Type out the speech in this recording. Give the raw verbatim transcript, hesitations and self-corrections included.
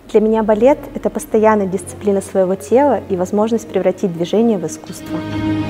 Для меня балет — это постоянная дисциплина своего тела и возможность превратить движение в искусство.